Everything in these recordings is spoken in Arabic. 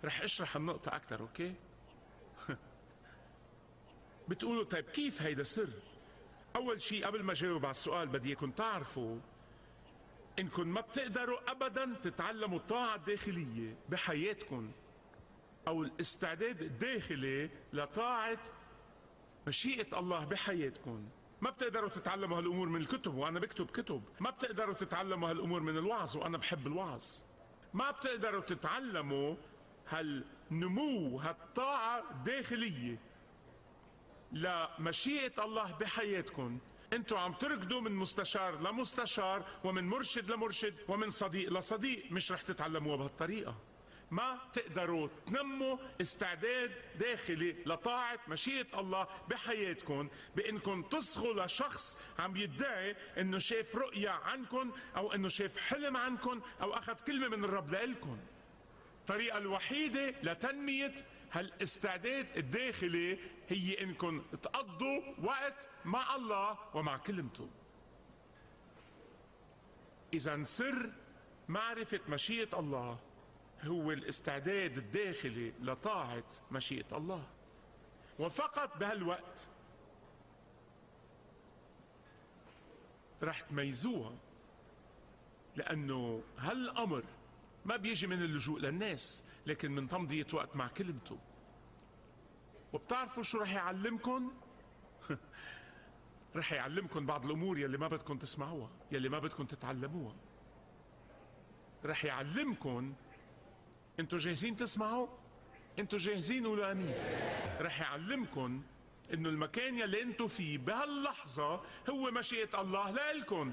رح اشرح النقطة أكثر، أوكي؟ بتقولوا طيب كيف هيدا سر؟ أول شيء قبل ما جاوب على السؤال بدي إياكم تعرفوا إنكم ما بتقدروا أبدا تتعلموا الطاعة الداخلية بحياتكم أو الاستعداد الداخلي لطاعة مشيئة الله بحياتكم. ما بتقدروا تتعلموا هالأمور من الكتب وأنا بكتب كتب، ما بتقدروا تتعلموا هالأمور من الوعظ وأنا بحب الوعظ، ما بتقدروا تتعلموا هالنمو هالطاعة الداخلية لمشيئة الله بحياتكم انتوا عم تركضوا من مستشار لمستشار ومن مرشد لمرشد ومن صديق لصديق. مش رح تتعلموها بهالطريقة. ما تقدروا تنموا استعداد داخلي لطاعة مشيئة الله بحياتكم بانكم تصغوا لشخص عم يدعي انه شاف رؤية عنكم او انه شاف حلم عنكم او اخذ كلمة من الرب لإلكم. الطريقة الوحيدة لتنمية هالاستعداد الداخلي هي انكم تقضوا وقت مع الله ومع كلمته. اذا سر معرفة مشيئة الله هو الاستعداد الداخلي لطاعة مشيئة الله، وفقط بهالوقت رح تميزوها، لأنه هالأمر ما بيجي من اللجوء للناس لكن من تمضية وقت مع كلمته. وبتعرفوا شو رح يعلمكم؟ رح يعلمكم بعض الأمور يلي ما بدكم تسمعوها، يلي ما بدكم تتعلموها. رح يعلمكم. انتوا جاهزين تسمعوا؟ انتوا جاهزين ولا امين؟ رح يعلمكم انه المكان يلي انتوا فيه بهاللحظة هو مشيئة الله لإلكم.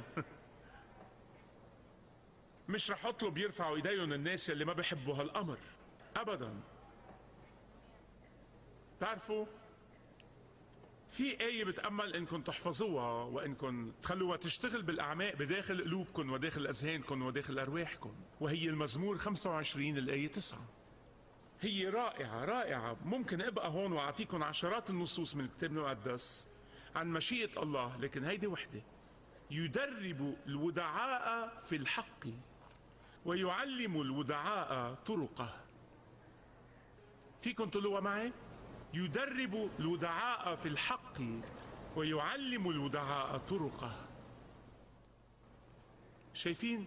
مش رح اطلب يرفعوا ايديهم الناس يلي ما بيحبوا هالامر ابدا. تعرفوا في آية بتأمل انكم تحفظوها وانكم تخلوها تشتغل بالاعماق بداخل قلوبكم وداخل اذهانكم وداخل ارواحكم، وهي المزمور 25 الآية 9. هي رائعة رائعة. ممكن ابقى هون واعطيكم عشرات النصوص من الكتاب المقدس عن مشيئة الله، لكن هيدي وحدة. يدرب الودعاء في الحق ويعلم الودعاء طرقه. فيكم تقولوها معي؟ يدرب الودعاء في الحق ويعلم الودعاء طرقه. شايفين؟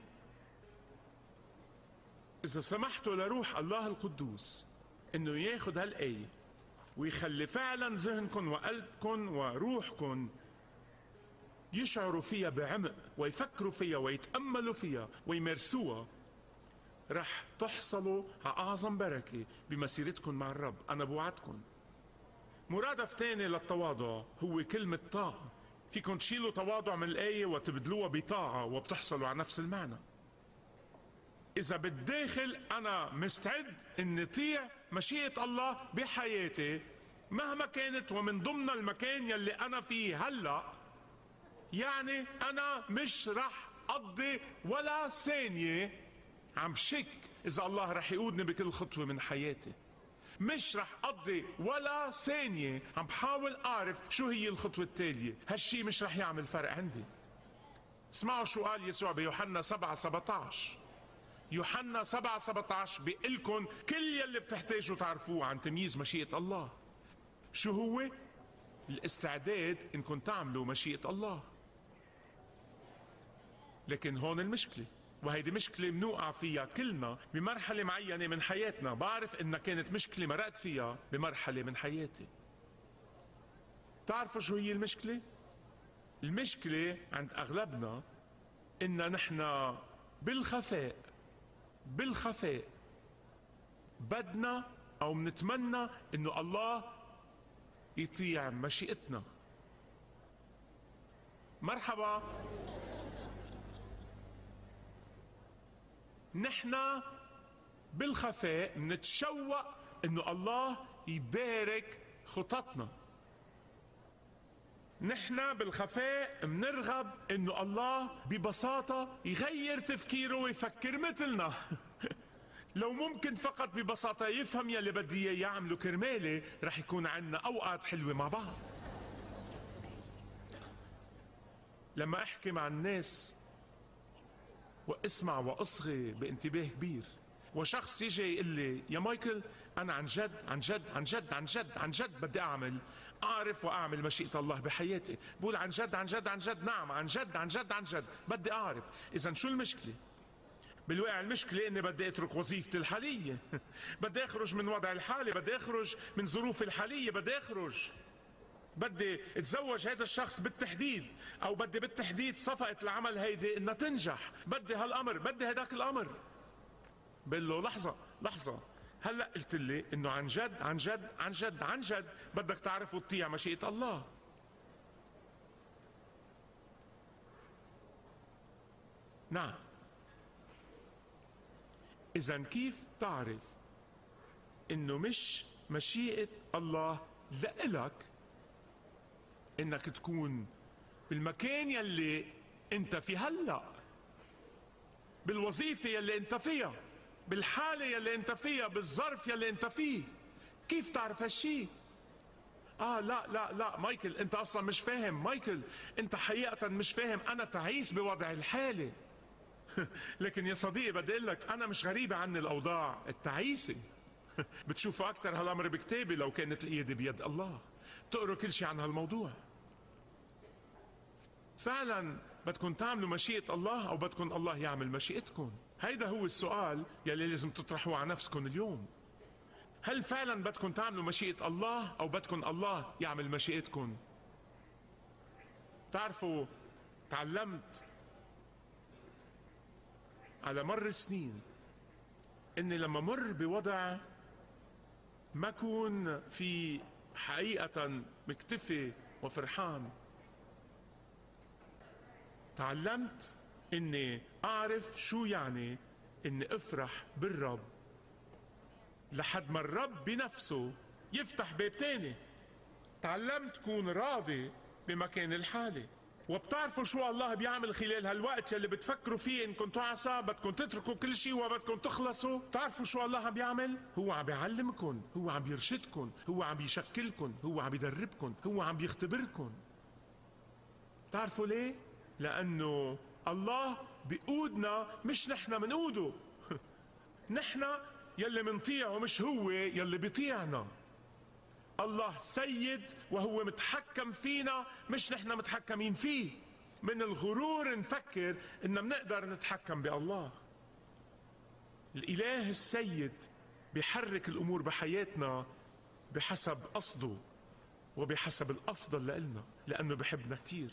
إذا سمحتوا لروح الله القدوس إنه ياخد هالآية ويخلي فعلا ذهنكم وقلبكم وروحكم يشعروا فيها بعمق ويفكروا فيها ويتأملوا فيها ويمارسوها، رح تحصلوا على أعظم بركة بمسيرتكم مع الرب. أنا بوعدكم. مرادف تاني للتواضع هو كلمة طاعة. فيكم تشيلوا تواضع من الآية وتبدلوها بطاعة وبتحصلوا على نفس المعنى. إذا بالداخل أنا مستعد إني أطيع مشيئة الله بحياتي مهما كانت ومن ضمن المكان يلي أنا فيه هلأ، يعني أنا مش رح أقضي ولا ثانية عم شك إذا الله رح يقودني بكل خطوة من حياتي. مش رح أقضي ولا ثانية عم بحاول أعرف شو هي الخطوة التالية. هالشي مش رح يعمل فرق عندي. اسمعوا شو قال يسوع بيوحنا 7:17. يوحنا 7:17 بيقلكن كل يلي بتحتاجوا تعرفوه عن تمييز مشيئة الله. شو هو؟ الاستعداد إنكم تعملوا مشيئة الله. لكن هون المشكلة، وهيدي مشكلة منوقع فيها كلنا بمرحلة معينة من حياتنا. بعرف إنها كانت مشكلة مرقت فيها بمرحلة من حياتي. تعرفوا شو هي المشكلة؟ المشكلة عند أغلبنا إن نحن بالخفاء بدنا أو منتمنى إنه الله يطيع مشيئتنا. مرحبا. نحن بالخفاء منتشوق إنه الله يبارك خططنا. نحن بالخفاء منرغب إنه الله ببساطة يغير تفكيره ويفكر مثلنا. لو ممكن فقط ببساطة يفهم يلي بدي إياه يعمله كرمالي، رح يكون عنا أوقات حلوة مع بعض. لما أحكي مع الناس واسمع واصغي بانتباه كبير، وشخص يجي يقول لي يا مايكل أنا عن جد عن جد عن جد عن جد عن جد بدي أعرف وأعمل مشيئة الله بحياتي، بقول عن جد عن جد عن جد، نعم عن جد عن جد عن جد بدي أعرف. إذا شو المشكلة؟ بالواقع المشكلة إني بدي أترك وظيفتي الحالية بدي أخرج من وضعي الحالي، بدي أخرج من ظروفي الحالية، بدي اتزوج هذا الشخص بالتحديد، او بدي بالتحديد صفقة العمل هيدي انها تنجح، بدي هالامر بدي هداك الامر. بقول له لحظة هلا قلت لي انه عن جد عن جد عن جد عن جد بدك تعرف وتطيع مشيئة الله. نعم. اذا كيف تعرف انه مش مشيئة الله لإلك انك تكون بالمكان يلي انت فيه هلا، بالوظيفة يلي انت فيها، بالحالة يلي انت فيها، بالظرف يلي انت فيه؟ كيف تعرف هالشي؟ لا مايكل انت اصلا مش فاهم. مايكل انت حقيقة مش فاهم، انا تعيس بوضعي الحالي. لكن يا صديقي بدي اقول لك انا مش غريبة عني الاوضاع التعيسة. بتشوفوا اكثر هالامر بكتابي لو كانت الايد بيد الله، بتقروا كل شيء عن هالموضوع. فعلا بدكم تعملوا مشيئة الله او بدكم الله يعمل مشيئتكم؟ هيدا هو السؤال يلي لازم تطرحوه على نفسكم اليوم. هل فعلا بدكم تعملوا مشيئة الله او بدكم الله يعمل مشيئتكم؟ تعرفوا تعلمت على مر السنين اني لما مر بوضع ما اكون في حقيقة مكتفي وفرحان، تعلمت اني اعرف شو يعني اني افرح بالرب لحد ما الرب بنفسه يفتح باب تاني. تعلمت كون راضي بمكان الحالي. وبتعرفوا شو الله بيعمل خلال هالوقت يلي بتفكروا فيه انكم تعسى بدكم تتركوا كل شيء وبدكم تخلصوا؟ بتعرفوا شو الله عم بيعمل؟ هو عم بيعلمكم، هو عم بيرشدكم، هو عم بيشكلكم، هو عم بيدربكم، هو عم بيختبركم. بتعرفوا ليه؟ لأنه الله بيقودنا مش نحن منقوده. نحن يلي منطيعه مش هو يلي بيطيعنا. الله سيد وهو متحكم فينا مش نحن متحكمين فيه. من الغرور نفكر إننا بنقدر نتحكم بالله. الإله السيد بيحرك الأمور بحياتنا بحسب قصده وبحسب الأفضل لإلنا، لأنه بحبنا كتير.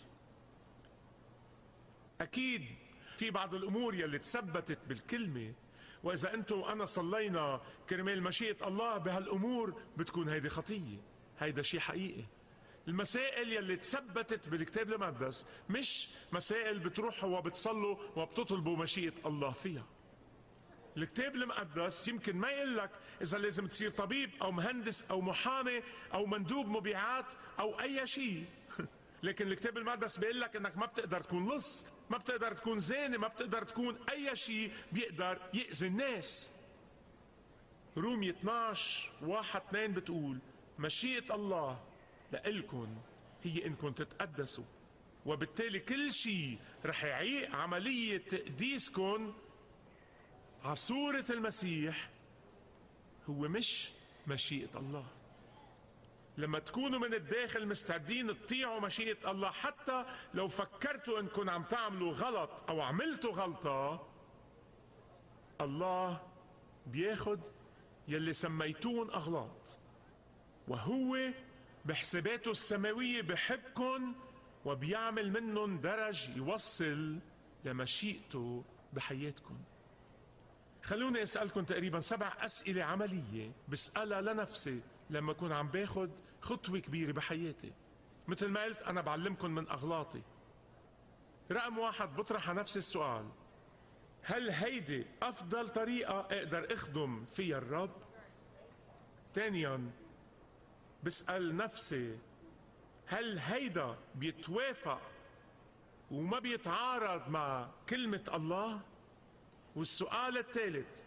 أكيد في بعض الأمور يلي تثبتت بالكلمة، وإذا أنتم وأنا صلينا كرمال مشيئة الله بهالأمور بتكون هيدي خطية. هيدا شيء حقيقي. المسائل يلي تثبتت بالكتاب المقدس مش مسائل بتروحوا وبتصلوا وبتطلبوا مشيئة الله فيها. الكتاب المقدس يمكن ما يقول لك إذا لازم تصير طبيب أو مهندس أو محامي أو مندوب مبيعات أو أي شيء. لكن الكتاب المقدس بيقول لك انك ما بتقدر تكون لص، ما بتقدر تكون زاني، ما بتقدر تكون اي شيء بيقدر يأذي الناس. رومية 12:1-2 بتقول مشيئة الله لإلكم هي انكم تتقدسوا، وبالتالي كل شيء رح يعيق عملية تقديسكم على صورة المسيح هو مش مشيئة الله. لما تكونوا من الداخل مستعدين تطيعوا مشيئة الله حتى لو فكرتوا انكم عم تعملوا غلط او عملتوا غلطة، الله بياخد يلي سميتون اغلاط وهو بحساباته السماوية بحبكن وبيعمل منهم درج يوصل لمشيئته بحياتكم. خلوني اسألكم تقريبا 7 أسئلة عملية بسألها لنفسي لما أكون عم باخد خطوة كبيرة بحياتي. مثل ما قلت أنا بعلمكم من أغلاطي. رقم 1 بطرح على نفسي السؤال: هل هيدي أفضل طريقة أقدر أخدم فيها الرب؟ ثانيا بسأل نفسي: هل هيدا بيتوافق وما بيتعارض مع كلمة الله؟ والسؤال الثالث: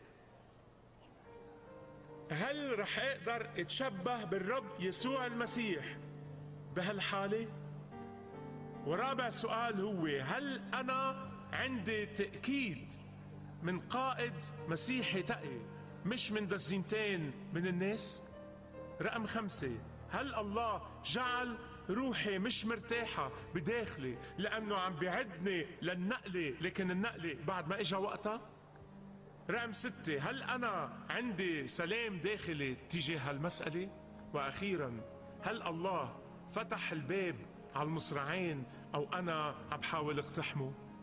هل رح اقدر اتشبه بالرب يسوع المسيح بهالحالة؟ ورابع سؤال هو: هل انا عندي تأكيد من قائد مسيحي تقي مش من دزينتين من الناس؟ رقم 5، هل الله جعل روحي مش مرتاحة بداخلي لأنه عم بيعدني للنقلة، لكن النقلة بعد ما إجا وقتها؟ رقم 6، هل أنا عندي سلام داخلي تجاه هالمسألة؟ وأخيرا، هل الله فتح الباب على المصراعين أو أنا عم بحاول اقتحمه؟